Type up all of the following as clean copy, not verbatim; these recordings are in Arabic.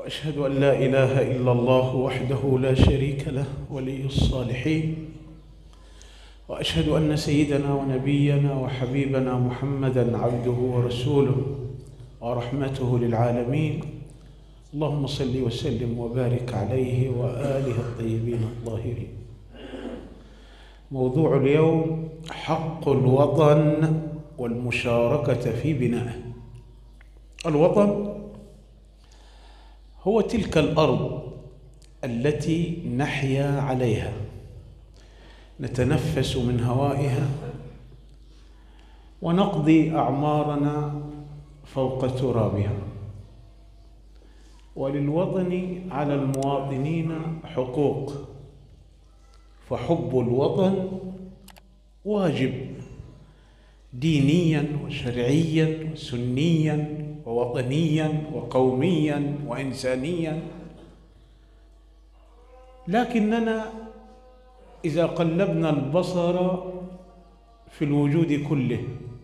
وأشهد أن لا إله إلا الله وحده لا شريك له ولي الصالحين، وأشهد أن سيدنا ونبينا وحبيبنا محمدًا عبده ورسوله ورحمته للعالمين. اللهم صل وسلم وبارك عليه وآله الطيبين الطاهرين. موضوع اليوم حق الوطن والمشاركة في بنائه. الوطن هو تلك الأرض التي نحيا عليها، نتنفس من هوائها ونقضي أعمارنا فوق ترابها. وللوطن على المواطنين حقوق، فحب الوطن واجب دينيا وشرعيا وسنيا ووطنيا وقوميا وإنسانيا. لكننا إذا قلبنا البصر في الوجود كله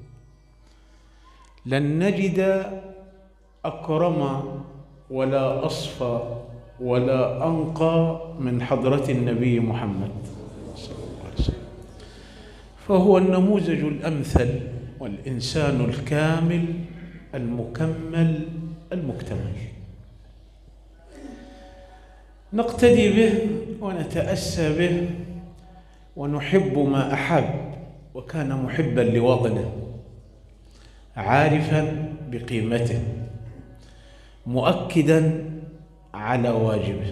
لن نجد أكرم ولا أصفى ولا أنقى من حضرة النبي محمد صلى الله عليه وسلم، فهو النموذج الأمثل والإنسان الكامل المكمل المكتمل. نقتدي به ونتأسى به ونحب ما أحب، وكان محبا لوطنه عارفا بقيمته مؤكدا على واجبه.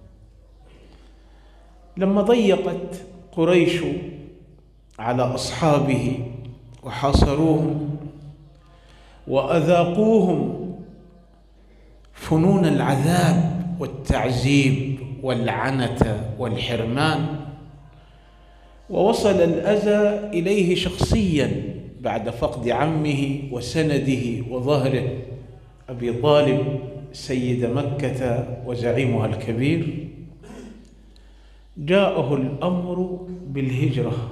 لما ضيقت قريش على أصحابه وحاصروهم وأذاقوهم فنون العذاب والتعذيب والعنة والحرمان، ووصل الأذى إليه شخصيا بعد فقد عمه وسنده وظهره أبي طالب سيد مكة وزعيمها الكبير. جاءه الأمر بالهجرة،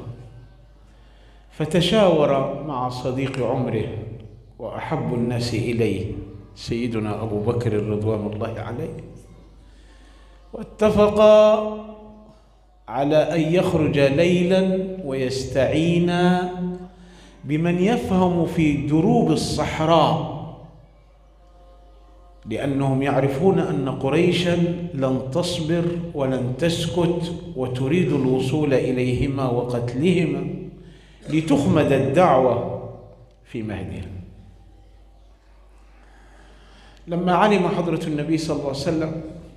فتشاور مع صديق عمره وأحب الناس إليه سيدنا أبو بكر رضوان الله عليه، واتفقا على أن يخرج ليلا ويستعينا بمن يفهم في دروب الصحراء، لأنهم يعرفون أن قريشا لن تصبر ولن تسكت وتريد الوصول إليهما وقتلهما لتخمد الدعوة في مهدها. لما علم حضرة النبي صلى الله عليه وسلم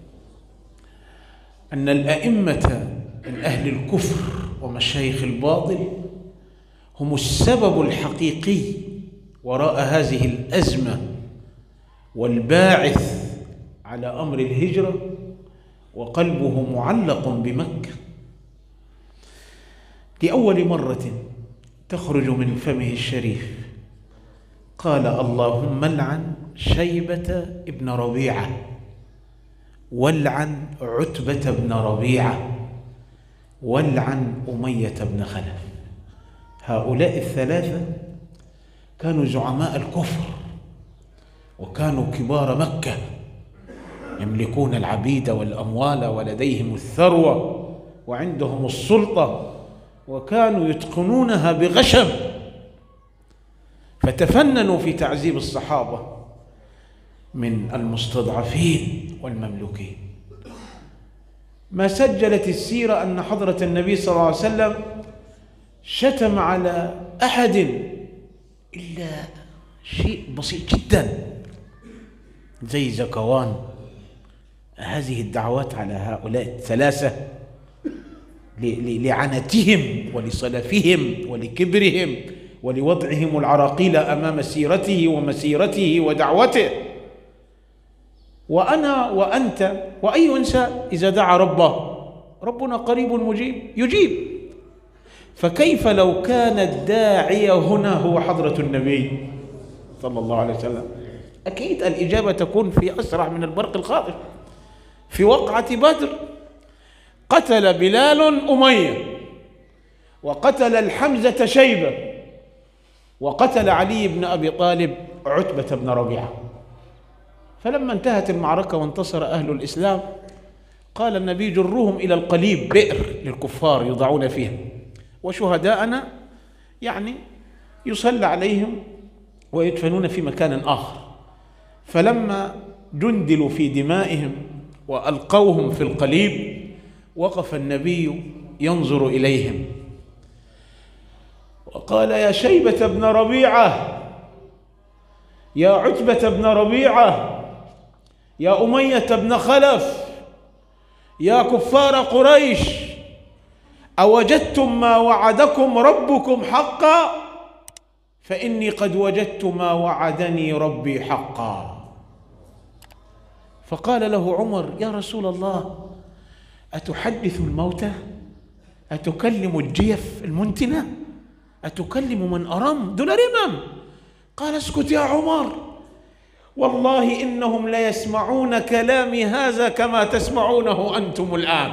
أن الأئمة من أهل الكفر ومشايخ الباطل هم السبب الحقيقي وراء هذه الأزمة والباعث على أمر الهجرة، وقلبه معلق بمكة، لأول مرة تخرج من فمه الشريف قال: اللهم العن شيبة ابن ربيعة والعن عتبة بن ربيعة والعن أمية بن خلف. هؤلاء الثلاثة كانوا زعماء الكفر، وكانوا كبار مكة، يملكون العبيد والأموال ولديهم الثروة وعندهم السلطة، وكانوا يتقنونها بغشم، فتفننوا في تعذيب الصحابة من المستضعفين والمملوكين. ما سجلت السيرة أن حضرة النبي صلى الله عليه وسلم شتم على أحد إلا شيء بسيط جدا زي زكوان. هذه الدعوات على هؤلاء الثلاثة لعنتهم ولصلفهم ولكبرهم ولوضعهم العراقيل أمام سيرته ومسيرته ودعوته. وأنا وأنت وأي إنسان إذا دعا ربه، ربنا قريب مجيب يجيب، فكيف لو كان الداعي هنا هو حضرة النبي صلى الله عليه وسلم؟ أكيد الإجابة تكون في أسرع من البرق الخاطف. في وقعة بدر قتل بلال أمية، وقتل الحمزة شيبة، وقتل علي بن أبي طالب عتبة بن ربيعة. فلما انتهت المعركة وانتصر أهل الإسلام قال النبي جروهم إلى القليب، بئر للكفار يضعون فيها، وشهداءنا يعني يصلى عليهم ويدفنون في مكان آخر. فلما جندلوا في دمائهم وألقوهم في القليب وقف النبي ينظر إليهم وقال: يا شيبة بن ربيعة، يا عتبة بن ربيعة، يا أمية بن خلف، يا كفار قريش، أوجدتم ما وعدكم ربكم حقا؟ فإني قد وجدت ما وعدني ربي حقا. فقال له عمر: يا رسول الله، أتحدث الموتى؟ أتكلم الجيف المنتنة؟ أتكلم من أرم دون رمم؟ قال: اسكت يا عمر، والله إنهم ليسمعون كلامي هذا كما تسمعونه أنتم الآن.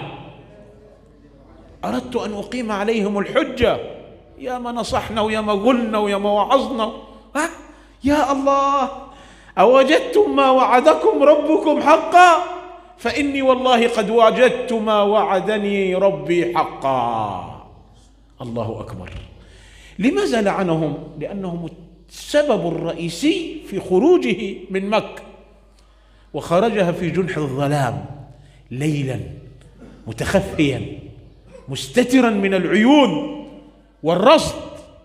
أردت أن أقيم عليهم الحجة، يا ما نصحنا ويا ما قلنا ويا ما وعظنا. يا الله، أوجدتم ما وعدكم ربكم حقا؟ فإني والله قد وجدت ما وعدني ربي حقا. الله أكبر. لماذا لعنهم؟ لأنهم السبب الرئيسي في خروجه من مكة، وخرجها في جنح الظلام ليلا متخفيا مستترا من العيون والرصد،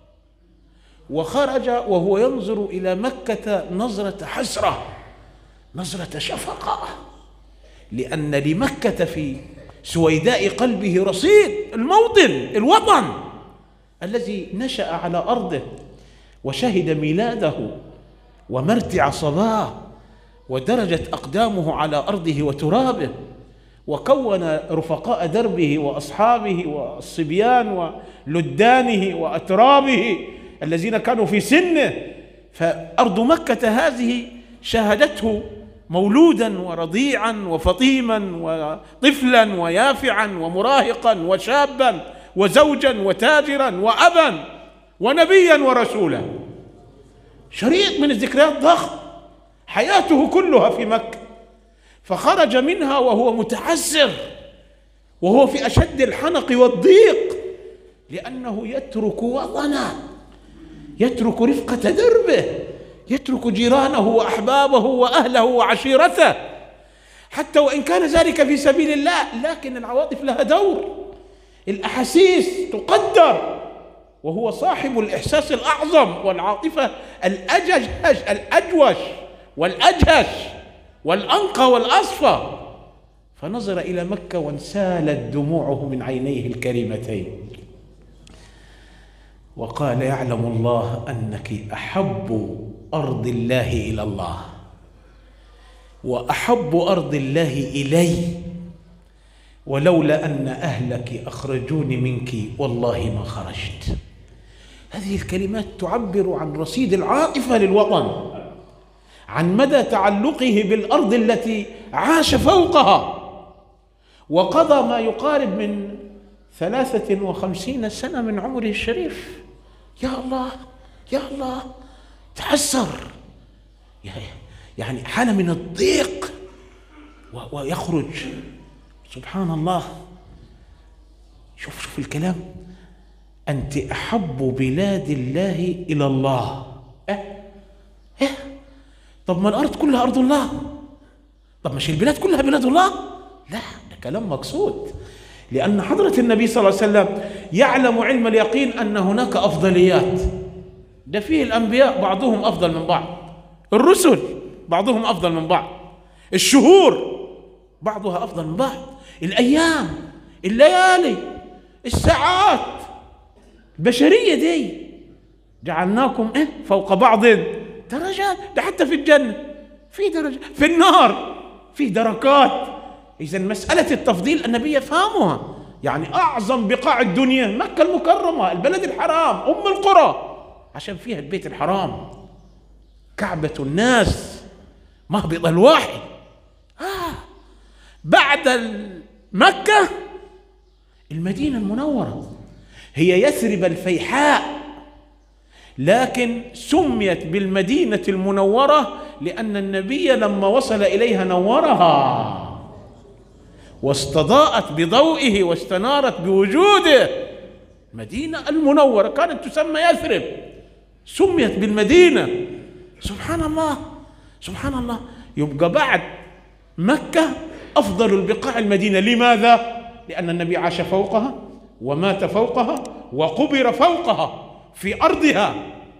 وخرج وهو ينظر إلى مكة نظرة حسرة، نظرة شفقة، لأن لمكة في سويداء قلبه رصيد، الموطن، الوطن الذي نشأ على أرضه وشهد ميلاده ومرتع صباه ودرجت أقدامه على أرضه وترابه، وكون رفقاء دربه وأصحابه والصبيان ولدانه وأترابه الذين كانوا في سنه. فأرض مكة هذه شاهدته مولودا ورضيعا وفطيما وطفلا ويافعا ومراهقا وشابا وزوجا وتاجرا وأبا ونبيا ورسولا. شريط من الذكريات ضخم، حياته كلها في مكة، فخرج منها وهو متعسر، وهو في أشد الحنق والضيق، لأنه يترك وطنه، يترك رفقة دربه، يترك جيرانه وأحبابه وأهله وعشيرته، حتى وإن كان ذلك في سبيل الله، لكن العواطف لها دور، الأحاسيس تقدر، وهو صاحب الإحساس الأعظم والعاطفة الأجوش والأجهش والأنقى والأصفى. فنظر إلى مكة وانسالت دموعه من عينيه الكريمتين وقال: يعلم الله أنك أحب أرض الله إلى الله وأحب أرض الله إلي، ولولا أن أهلك أخرجوني منك والله ما خرجت. هذه الكلمات تعبر عن رصيد العاطفة للوطن، عن مدى تعلقه بالأرض التي عاش فوقها، وقضى ما يقارب من 53 سنة من عمره الشريف. يا الله يا الله، تحسر، يعني حالة من الضيق، ويخرج. سبحان الله. شوف الكلام: أنت أحب بلاد الله إلى الله. طب ما الأرض كلها أرض الله، طب مش البلاد كلها بلاد الله؟ لا، ده كلام مقصود، لأن حضرة النبي صلى الله عليه وسلم يعلم علم اليقين أن هناك أفضليات، ده فيه الأنبياء بعضهم أفضل من بعض، الرسل بعضهم أفضل من بعض، الشهور بعضها أفضل من بعض، الأيام، الليالي، الساعات، البشرية دي جعلناكم فوق بعض درجات. ده حتى في الجنة في درجة، في النار في دركات. إذا مسألة التفضيل النبي يفهمها، يعني أعظم بقاع الدنيا مكة المكرمة، البلد الحرام، أم القرى، عشان فيها البيت الحرام، كعبة الناس، مهبط الوحي. بعد مكة المدينة المنورة، هي يثرب الفيحاء، لكن سميت بالمدينة المنورة لأن النبي لما وصل إليها نورها واستضاءت بضوئه واستنارت بوجوده. مدينة المنورة كانت تسمى يثرب، سميت بالمدينة. سبحان الله سبحان الله. يبقى بعد مكة أفضل البقاع المدينة. لماذا؟ لأن النبي عاش فوقها ومات فوقها وقبر فوقها في أرضها.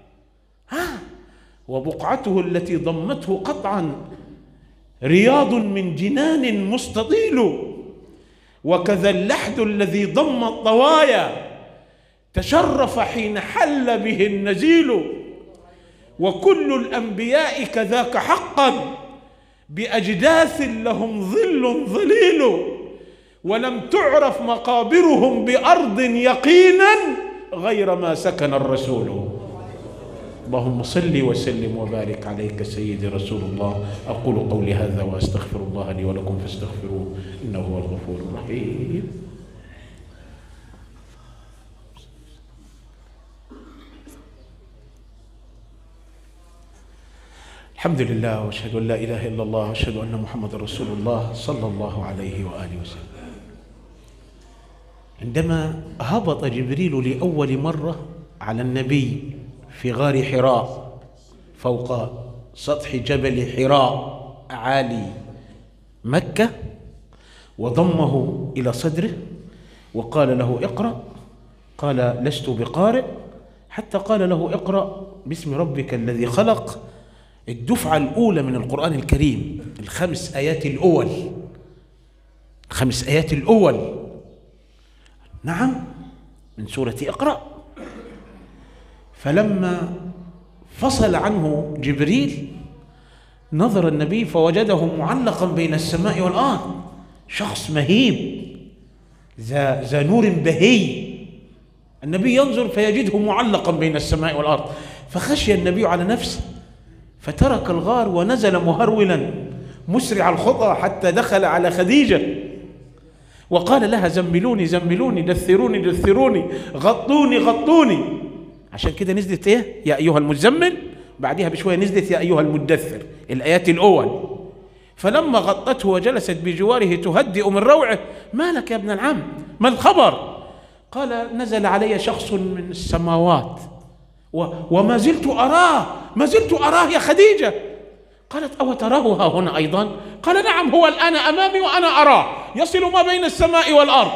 وبقعته التي ضمته قطعا رياض من جنان مستطيل، وكذا اللحد الذي ضم الطوايا تشرف حين حل به النزيل. وكل الأنبياء كذاك حقا بأجداث لهم ظل ظليل، ولم تعرف مقابرهم بأرض يقينا غير ما سكن الرسول. اللهم صل وسلم وبارك عليك سيدي رسول الله. أقول قولي هذا وأستغفر الله لي ولكم فاستغفروه إنه هو الغفور الرحيم. الحمد لله وأشهد أن لا إله إلا الله وأشهد أن محمد رسول الله صلى الله عليه وآله وسلم. عندما هبط جبريل لأول مرة على النبي في غار حراء فوق سطح جبل حراء عالي مكة، وضمه إلى صدره وقال له اقرأ، قال لست بقارئ، حتى قال له اقرأ باسم ربك الذي خلق. الدفعة الأولى من القرآن الكريم، الخمس آيات الأول، الخمس آيات الأول، نعم، من سورة اقرأ. فلما فصل عنه جبريل نظر النبي فوجده معلقا بين السماء والأرض، شخص مهيب ذا نور بهي. النبي ينظر فيجده معلقا بين السماء والأرض، فخشي النبي على نفسه فترك الغار ونزل مهرولا مسرع الخطى حتى دخل على خديجة وقال لها زملوني زملوني، دثروني دثروني، غطوني غطوني. عشان كده نزلت ايه؟ يا أيها المزمل، بعدها بشوية نزلت يا أيها المدثر، الآيات الأول. فلما غطته وجلست بجواره تهدئ من روعه، ما لك يا ابن العم؟ ما الخبر؟ قال نزل علي شخص من السماوات وما زلت أراه، ما زلت أراه يا خديجة. قالت أو تراه ها هنا أيضا؟ قال نعم، هو الآن أمامي وأنا أراه، يصل ما بين السماء والأرض.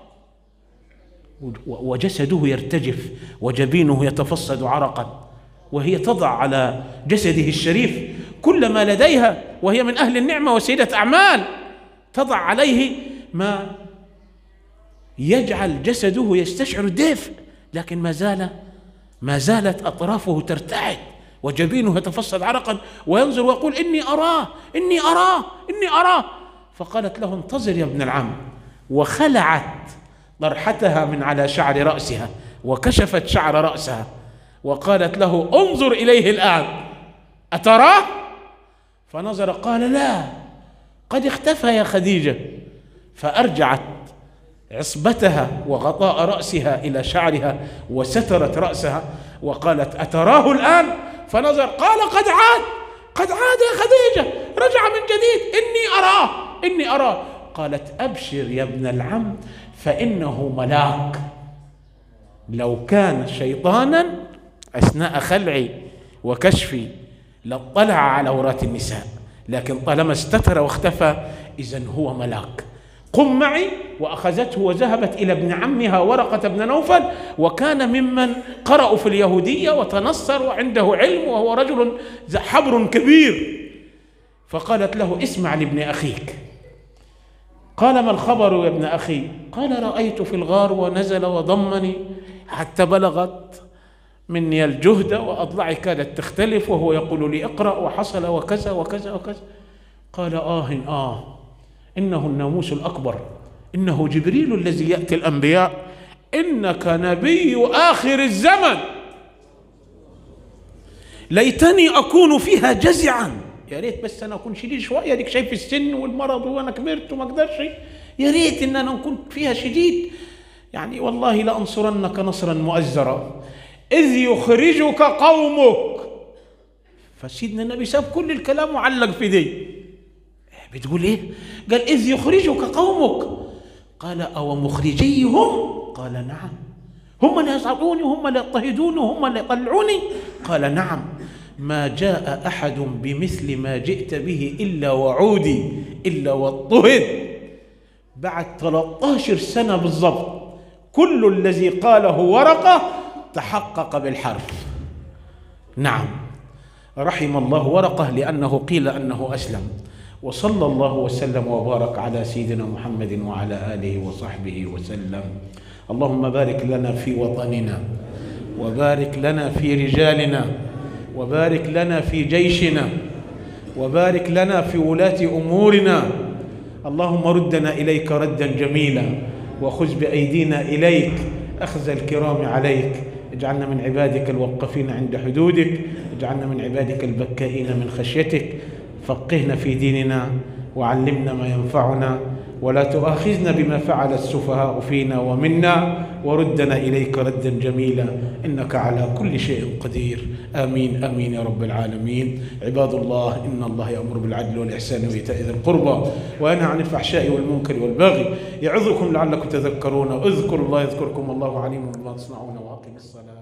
وجسده يرتجف وجبينه يتفصد عرقا، وهي تضع على جسده الشريف كل ما لديها، وهي من أهل النعمة وسيدة أعمال، تضع عليه ما يجعل جسده يستشعر الدفء، لكن ما زالت أطرافه ترتعد وجبينه يتفصد عرقا، وينظر ويقول إني أراه إني أراه إني أراه. فقالت له انتظر يا ابن العم، وخلعت طرحتها من على شعر رأسها وكشفت شعر رأسها وقالت له انظر إليه الآن أتراه؟ فنظر قال لا، قد اختفى يا خديجة. فأرجعت عصبتها وغطاء رأسها إلى شعرها وسترت رأسها وقالت أتراه الآن؟ فنظر قال قد عاد يا خديجة، رجع من جديد، إني أراه. قالت أبشر يا ابن العم فإنه ملاك. لو كان شيطانا أثناء خلعي وكشفي لاطلع على عورات النساء، لكن طالما استتر واختفى إذن هو ملاك. قم معي. وأخذته وذهبت إلى ابن عمها ورقة بن نوفل، وكان ممن قرأوا في اليهودية وتنصر وعنده علم، وهو رجل حبر كبير. فقالت له اسمع لابن أخيك. قال ما الخبر يا ابن أخي؟ قال رأيت في الغار ونزل وضمني حتى بلغت مني الجهد وأضلعي كادت تختلف، وهو يقول لي اقرأ وحصل وكذا وكذا وكذا. قال إنه الناموس الأكبر، إنه جبريل الذي يأتي الأنبياء، إنك نبي آخر الزمن، ليتني أكون فيها جزعا. يا ريت بس أنا أكون شديد شوية، ديك شايف السن والمرض وأنا كبرت وما أقدرش، يا ريت إن أنا نكون فيها شديد، يعني والله لأنصرنك نصرا مؤزرا إذ يخرجك قومك فسيدنا النبي ساب كل الكلام وعلق في دي. بتقول ايه؟ قال إذ يخرجك قومك. قال أو مخرجيهم؟ قال نعم. هم اللي يصعدوني وهم اللي يضطهدوني وهم اللي يطلعوني؟ قال نعم. ما جاء أحد بمثل ما جئت به إلا وعودي إلا واضطهد. بعد 13 سنة بالضبط كل الذي قاله ورقة تحقق بالحرف. نعم، رحم الله ورقة لأنه قيل أنه أسلم. وصلى الله وسلم وبارك على سيدنا محمد وعلى آله وصحبه وسلم. اللهم بارك لنا في وطننا، وبارك لنا في رجالنا، وبارك لنا في جيشنا، وبارك لنا في ولاة أمورنا. اللهم ردنا إليك ردا جميلا، وخذ بأيدينا إليك أخذ الكرام عليك. اجعلنا من عبادك الوقفين عند حدودك، اجعلنا من عبادك البكائين من خشيتك. فقهنا في ديننا وعلمنا ما ينفعنا، ولا تؤاخذنا بما فعل السفهاء فينا ومنا، وردنا إليك ردا جميلا إنك على كل شيء قدير. آمين آمين يا رب العالمين. عباد الله، إن الله يأمر بالعدل والإحسان وإيتاء ذي القربى وينهى عن الفحشاء والمنكر والبغي يعظكم لعلكم تذكرون. اذكروا الله يذكركم، الله عليم بما تصنعون، وأقم الصلاة.